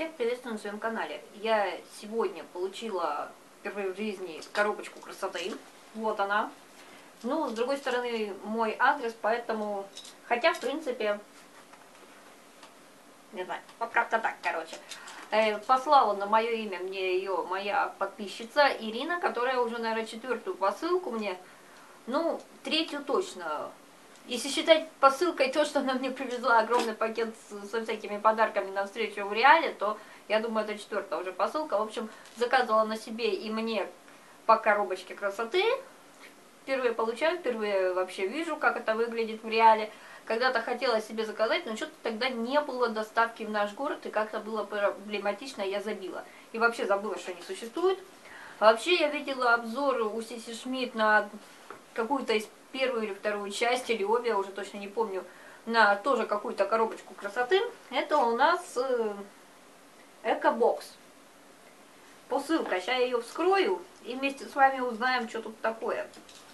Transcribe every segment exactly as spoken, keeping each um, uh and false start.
Всех приветствую на своем канале. Я сегодня получила впервые в жизни коробочку красоты. Вот она. Ну, с другой стороны, мой адрес, поэтому... Хотя, в принципе... Не знаю, вот как-то так, короче. Э, послала на мое имя мне ее моя подписчица Ирина, которая уже, наверное, четвертую посылку мне... Ну, третью точно. Если считать посылкой то, что она мне привезла огромный пакет с, со всякими подарками на встречу в Реале, то я думаю, это четвертая уже посылка. В общем, заказывала на себе и мне по коробочке красоты. Впервые получаю, впервые вообще вижу, как это выглядит в Реале. Когда-то хотела себе заказать, но что-то тогда не было доставки в наш город, и как-то было проблематично, я забила. И вообще забыла, что они существуют. Вообще я видела обзоры у Сиси Шмидт на какую-то из первую или вторую часть, или обе, я уже точно не помню, на тоже какую-то коробочку красоты. Это у нас э, Эко-бокс. Посылка. Сейчас я ее вскрою и вместе с вами узнаем, что тут такое.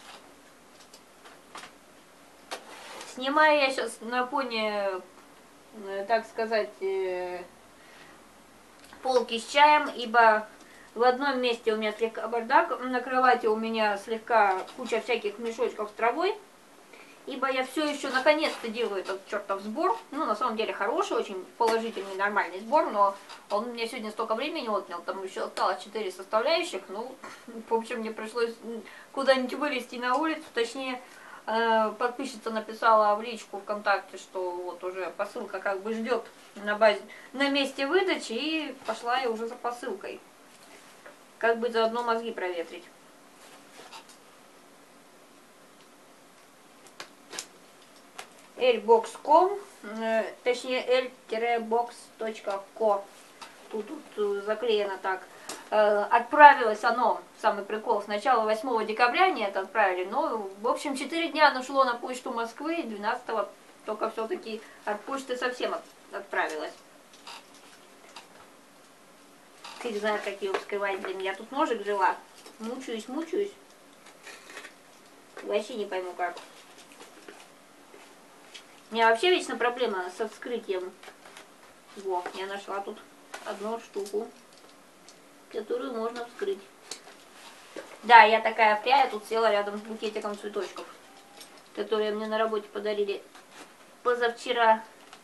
Снимаю я сейчас на фоне, э, так сказать, э, полки с чаем, ибо в одном месте у меня слегка бардак, на кровати у меня слегка куча всяких мешочков с травой, ибо я все еще наконец-то делаю этот чертов сбор. Ну, на самом деле хороший, очень положительный, нормальный сбор, но он мне сегодня столько времени отнял, там еще осталось четыре составляющих. Ну, в общем, мне пришлось куда-нибудь вылезти на улицу, точнее, подписчица написала в личку ВКонтакте, что вот уже посылка как бы ждет на базе, на месте выдачи, и пошла я уже за посылкой. Как бы заодно мозги проветрить. эль-бокс точка ком, точнее эль-бокс точка ко. Тут, тут заклеено так. Отправилось оно, самый прикол, сначала восьмого декабря они это отправили, но, в общем, четыре дня оно шло на почту Москвы, и двенадцатого только все-таки от почты совсем отправилось. Фиг знает, как ее вскрывать, блин, я тут ножик взяла, мучаюсь, мучаюсь, вообще не пойму как. У меня вообще вечно проблема со вскрытием. Во, я нашла тут одну штуку, которую можно вскрыть. Да, я такая фря, я тут села рядом с букетиком цветочков, которые мне на работе подарили позавчера.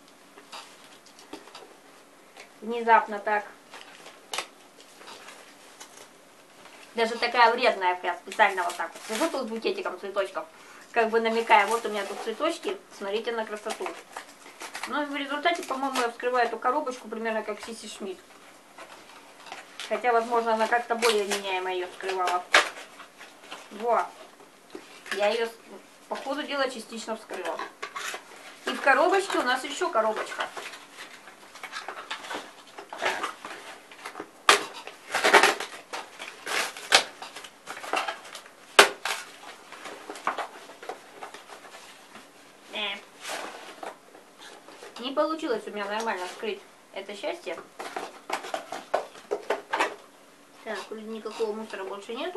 Внезапно так. Даже такая вредная фря, специально вот так вот сижу тут с букетиком цветочков, как бы намекая, вот у меня тут цветочки, смотрите на красоту. Ну и в результате, по-моему, я вскрываю эту коробочку примерно как Сиси Шмидт. Хотя, возможно, она как-то более меняемо ее вскрывала. Во. Я ее, по ходу дела, частично вскрыла. И в коробочке у нас еще коробочка. Не получилось у меня нормально вскрыть это счастье. Так, вроде никакого мусора больше нету.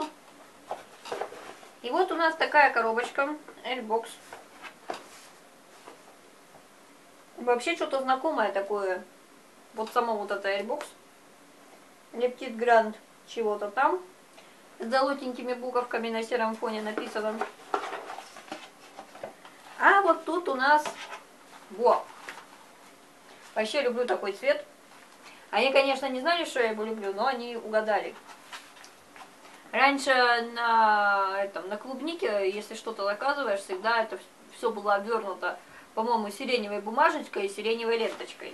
И вот у нас такая коробочка эль-бокс. Вообще что-то знакомое такое. Вот само вот это эль-бокс. Лептит Гранд чего-то там. С золотенькими буковками на сером фоне написано. А вот тут у нас... Во! Вообще люблю такой цвет. Они, конечно, не знали, что я его люблю, но они угадали. Раньше на, этом, на клубнике, если что-то заказываешь, всегда это все было обвернуто, по-моему, сиреневой бумажечкой и сиреневой ленточкой.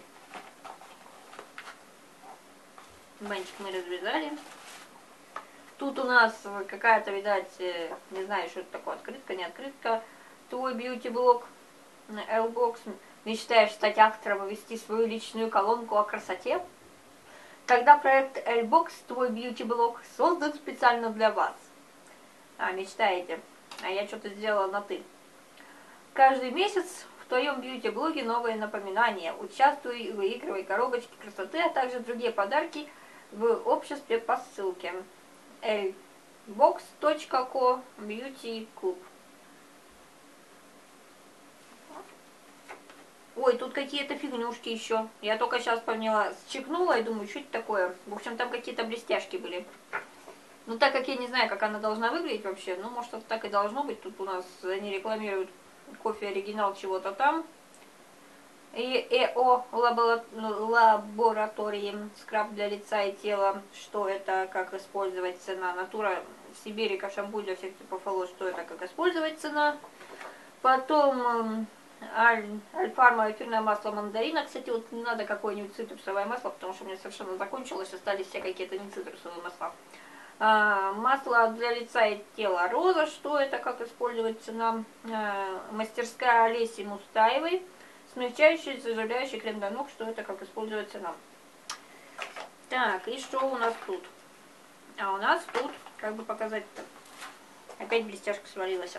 Бантик мы развязали. Тут у нас какая-то, видать, не знаю, что это такое, открытка, не открытка. Твой бьюти-блог эль-бокс. Мечтаешь стать автором и вести свою личную колонку о красоте? Тогда проект эль-бокс, твой бьюти-блог, создан специально для вас. А, мечтаете. А я что-то сделала на ты. Каждый месяц в твоем бьюти-блоге новые напоминания. Участвуй и выигрывай коробочки красоты, а также другие подарки в обществе по ссылке эль-бокс точка ко бьюти клуб. Ой, тут какие-то фигнюшки еще. Я только сейчас поняла, чекнула и думаю, что это такое. В общем, там какие-то блестяшки были. Ну, так как я не знаю, как она должна выглядеть вообще, ну, может, это так и должно быть. Тут у нас они рекламируют кофе оригинал чего-то там. И ЭО лаборатории, скраб для лица и тела, что это, как использовать, цена. Натура Сиберика, шампунь для всех типов волос, что это, как использовать, цена. Потом аль, альфарма эфирное масло мандарина. Кстати, вот не надо какое-нибудь цитрусовое масло, потому что у меня совершенно закончилось, остались все какие-то не цитрусовые масла. А, масло для лица и тела роза, что это, как использовать, цена. А, мастерская Олеси Мустаевой. Смягчающий, заживляющий крем для ног, что это, как использовать, цена. Так, и что у нас тут? А у нас тут, как бы показать-то, опять блестяшка свалилась.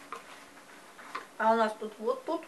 А у нас тут вот тут.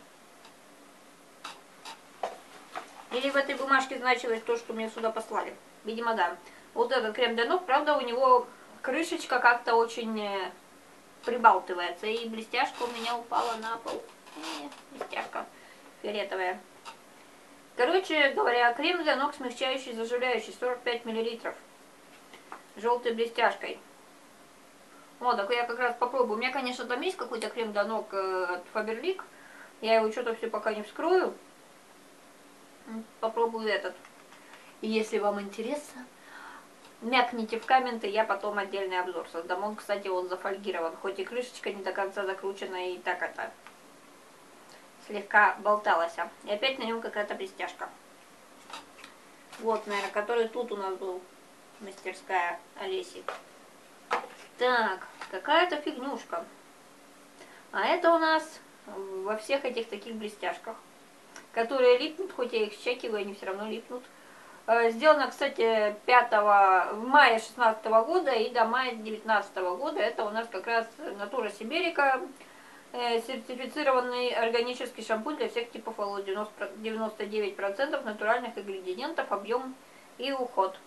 Или в этой бумажке значилось то, что мне сюда послали? Видимо, да. Вот этот крем для ног, правда, у него крышечка как-то очень прибалтывается. И блестяшка у меня упала на пол. Нет, блестяшка фиолетовая. Короче говоря, крем для ног смягчающий, заживляющий, сорок пять миллилитров. Желтой блестяшкой. Вот, так я как раз попробую. У меня, конечно, там есть какой-то крем для ног от Faberlic. Я его что-то все пока не вскрою. Попробую этот. И если вам интересно, мякните в комменты, я потом отдельный обзор создам. Он, кстати, он зафольгирован. Хоть и крышечка не до конца закручена, и так это слегка болталась. И опять на нем какая-то блестяшка. Вот, наверное, который тут у нас был. Мастерская Олеси. Так, какая-то фигнюшка. А это у нас во всех этих таких блестяшках, которые липнут, хоть я их счекиваю, они все равно липнут. Сделано, кстати, пятого мая шестнадцатого года и до мая девятнадцатого года. Это у нас как раз Натура Сиберика, сертифицированный органический шампунь для всех типов волос. девяносто девять процентов натуральных ингредиентов, объем и уход.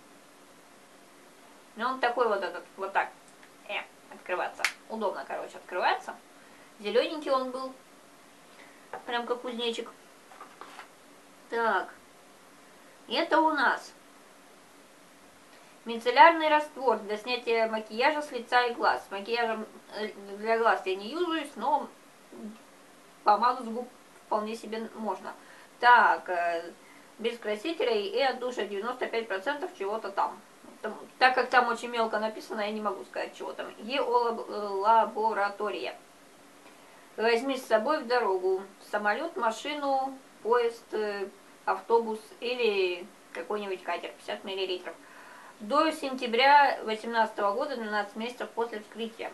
И он такой вот этот, вот так, э, открываться. Удобно, короче, открывается. Зелененький он был, прям как кузнечик. Так, это у нас мицеллярный раствор для снятия макияжа с лица и глаз. Макияжем для глаз я не юзаюсь, но помаду с губ вполне себе можно. Так, без красителей и от душа девяносто пять процентов чего-то там. Так как там очень мелко написано, я не могу сказать, чего там. ЕО лаборатория. Возьми с собой в дорогу самолет, машину, поезд, автобус или какой-нибудь катер, пятьдесят миллилитров. До сентября две тысячи восемнадцатого года, двенадцать месяцев после вскрытия.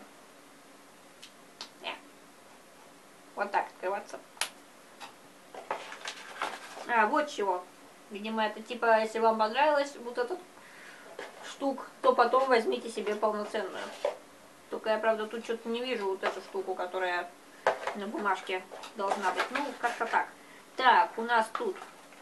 Вот так открываться. А, вот чего. Видимо, это типа, если вам понравилось вот этот штук, то потом возьмите себе полноценную. Только я, правда, тут что-то не вижу вот эту штуку, которая на бумажке должна быть. Ну, как-то так. Так, у нас тут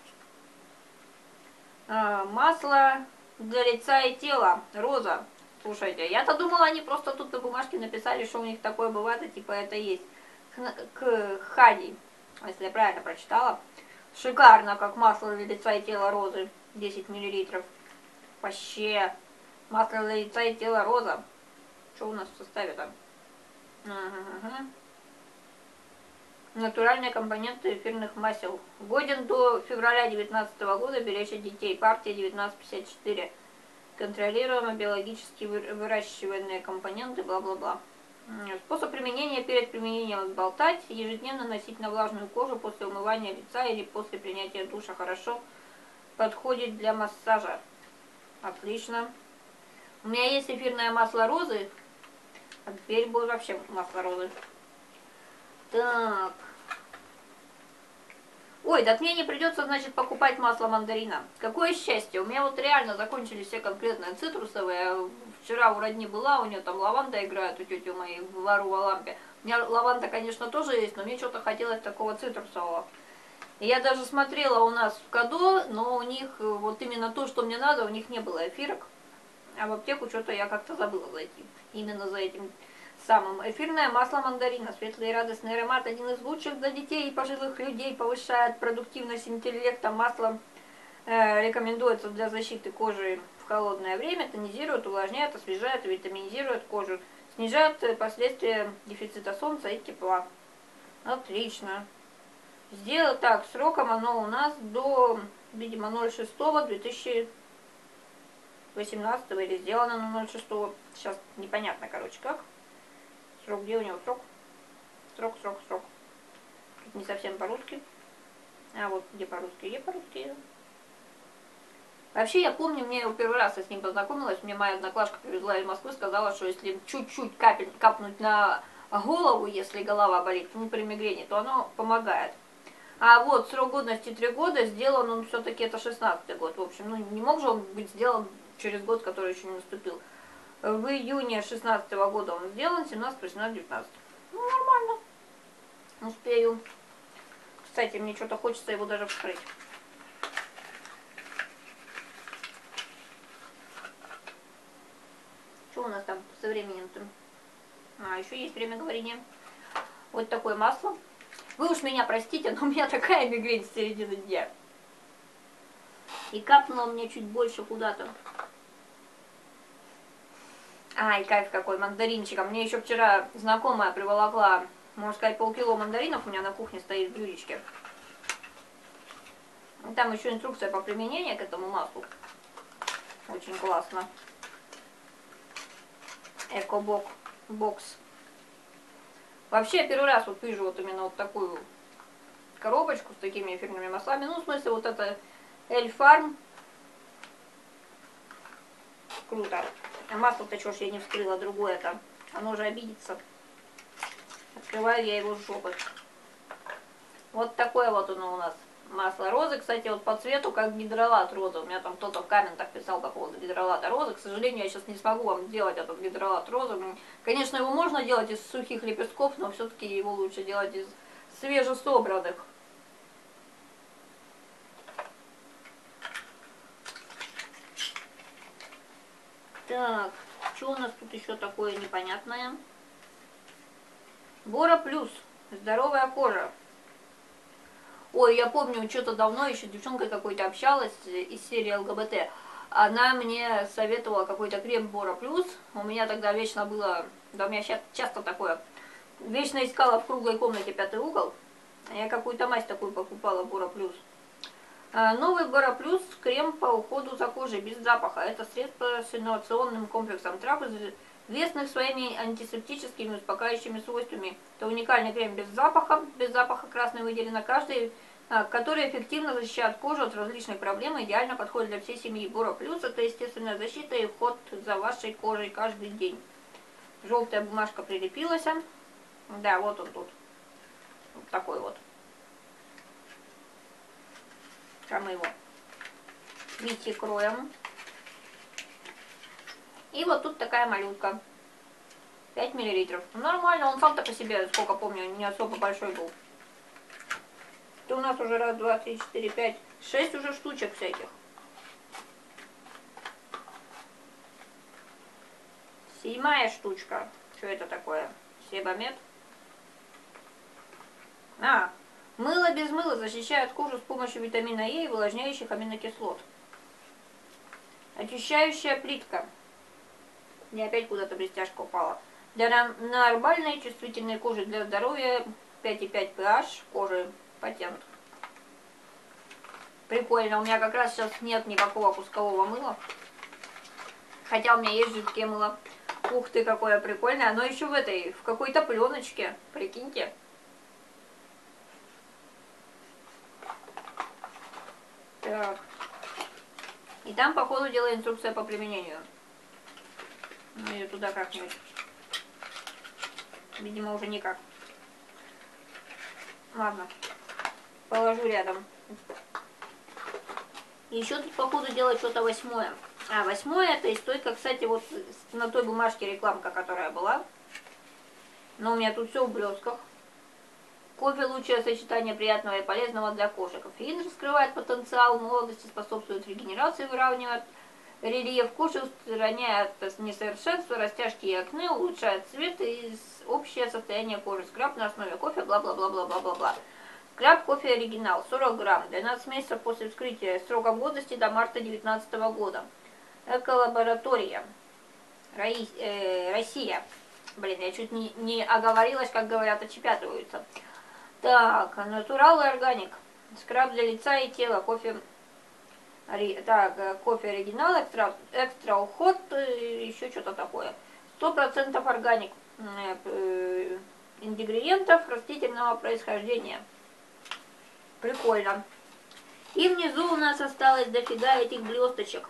а, масло для лица и тела. Роза. Слушайте, я-то думала, они просто тут на бумажке написали, что у них такое бывает, и типа это есть. К Хади, если я правильно прочитала. Шикарно, как масло для лица и тела розы. десять миллилитров. Вообще. Масло для лица и тела роза. Что у нас в составе там? Ага. Натуральные компоненты эфирных масел. Годен до февраля две тысячи девятнадцатого года. Беречь от детей. Партия девятнадцать пятьдесят четыре. Контролируемо биологически выращиваемые компоненты. Бла-бла-бла. Способ применения: перед применением сболтать. Ежедневно носить на влажную кожу после умывания лица или после принятия душа. Хорошо подходит для массажа. Отлично. У меня есть эфирное масло розы. А теперь будет вообще масло розы. Так. Ой, так мне не придется, значит, покупать масло мандарина. Какое счастье. У меня вот реально закончились все конкретные цитрусовые. Вчера у родни была, у нее там лаванда играет, у тети моей в Ларуа лампе. У меня лаванда, конечно, тоже есть, но мне что-то хотелось такого цитрусового. И я даже смотрела у нас в Кадо, но у них вот именно то, что мне надо, у них не было эфирок. А в аптеку что-то я как-то забыла зайти. Именно за этим самым. Эфирное масло мандарина. Светлый и радостный аромат. Один из лучших для детей и пожилых людей. Повышает продуктивность интеллекта. Масло э, рекомендуется для защиты кожи в холодное время. Тонизирует, увлажняет, освежает, витаминизирует кожу. Снижает последствия дефицита солнца и тепла. Отлично. Сделать так. Сроком оно у нас до, видимо, ноль шестого две тысячи восемнадцатого или сделано на ноль шестого. Сейчас непонятно, короче, как. Срок, где у него срок? Срок, срок, срок. Тут не совсем по-русски. А вот где по-русски? Где по-русски? Вообще, я помню, мне первый раз я с ним познакомилась, мне моя одноклашка привезла из Москвы, сказала, что если чуть-чуть капель, капнуть на голову, если голова болит, ну, при мигрени, то оно помогает. А вот срок годности три года, сделан он все-таки это шестнадцатый год. В общем, ну, не мог же он быть сделан через год, который еще не наступил. В июне шестнадцатого года он сделан, семнадцатый, восемнадцатый, девятнадцатый. Ну, нормально. Успею. Кстати, мне что-то хочется его даже вскрыть. Что у нас там со временем-то? А, еще есть время говорения. Вот такое масло. Вы уж меня простите, но у меня такая мигрень с середины дня. И капнуло мне чуть больше куда-то. Ай, кайф какой, мандаринчиком. Мне еще вчера знакомая приволокла, можно сказать, полкило мандаринов у меня на кухне стоит в блюдечке. И там еще инструкция по применению к этому маслу. Очень классно. Экобок бокс. Вообще, я первый раз вот вижу вот именно вот такую коробочку с такими эфирными маслами. Ну, в смысле, вот это Эльфарм. Круто. А масло-то что ж я не вскрыла, другое там. Оно же обидится. Открываю я его с жопы. Вот такое вот оно у нас. Масло розы, кстати, вот по цвету как гидролат розы. У меня там кто-то в комментах писал по поводу гидролата розы. К сожалению, я сейчас не смогу вам сделать этот гидролат розы. Конечно, его можно делать из сухих лепестков, но все-таки его лучше делать из свежесобранных. Так, что у нас тут еще такое непонятное? Бора Плюс. Здоровая кожа. Ой, я помню, что-то давно еще с девчонкой какой-то общалась из серии ЛГБТ. Она мне советовала какой-то крем Бора Плюс. У меня тогда вечно было, да у меня сейчас часто такое, вечно искала в круглой комнате пятый угол. Я какую-то мазь такую покупала, Бора Плюс. Новый Бора Плюс крем по уходу за кожей без запаха. Это средство с инновационным комплексом трав, известных своими антисептическими и успокаивающими свойствами. Это уникальный крем без запаха, без запаха красной выделено каждый, который эффективно защищает кожу от различных проблем, идеально подходит для всей семьи. Бора Плюс — это естественная защита и уход за вашей кожей каждый день. Желтая бумажка прилепилась. Да, вот он тут. Вот такой вот. Сейчас мы его видите, кроем. И вот тут такая малютка. пять миллилитров. Нормально, он сам-то по себе, сколько помню, не особо большой был. Это у нас уже раз, два, три, четыре, пять, шесть уже штучек всяких. Седьмая штучка. Что это такое? Себамед. А, мыло без мыла защищает кожу с помощью витамина Е и увлажняющих аминокислот. Очищающая плитка. Мне опять куда-то блестяшка упала. Для нормальной чувствительной кожи, для здоровья пять и пять pH кожи. Патент. Прикольно. У меня как раз сейчас нет никакого кускового мыла. Хотя у меня есть жидкое мыло. Ух ты, какое прикольное. Оно еще в этой, в какой-то пленочке. Прикиньте. Так. И там, по ходу дела, инструкция по применению. Ну, ее туда как-нибудь. Видимо, уже никак. Ладно. Положу рядом. И еще тут, по ходу дела, что-то восьмое. А, восьмое — это из той, как, кстати, вот на той бумажке рекламка, которая была. Но у меня тут все в блесках. Кофе — лучшее сочетание приятного и полезного для кожи. Кофеин раскрывает потенциал молодости, способствует регенерации, выравнивает рельеф кожи, устраняет несовершенства, растяжки и акне, улучшает цвет и общее состояние кожи. Скраб на основе кофе, бла-бла-бла-бла-бла-бла-бла. Скраб кофе оригинал, сорок грамм, двенадцать месяцев после вскрытия, срока годности до марта две тысячи девятнадцатого года. Эколаборатория, Раи, э, Россия. Блин, я чуть не, не оговорилась, как говорят, отчепятываются. Так, натурал и органик. Скраб для лица и тела, кофе... Так, кофе оригинал, экстра, экстра уход, еще что-то такое. Сто процентов органик. Ингредиентов растительного происхождения. Прикольно. И внизу у нас осталось дофига этих блесточек.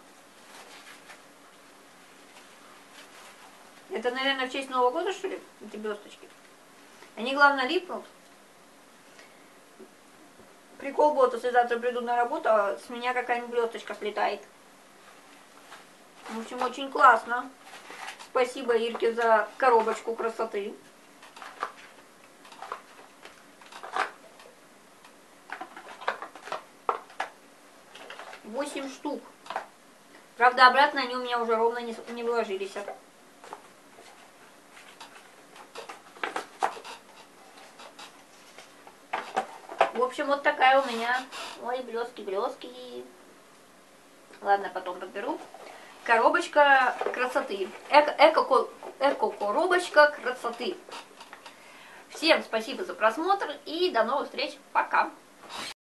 Это, наверное, в честь Нового года, что ли, эти блесточки? Они, главное, липнут. Прикол будет, если завтра приду на работу, а с меня какая-нибудь блесточка слетает. В общем, очень классно. Спасибо Ирке за коробочку красоты. восемь штук. Правда, обратно они у меня уже ровно не, не вложились. В общем, вот такая у меня. Ой, блески-блески. Ладно, потом подберу. Коробочка красоты. Эко-коробочка красоты. Всем спасибо за просмотр и до новых встреч. Пока.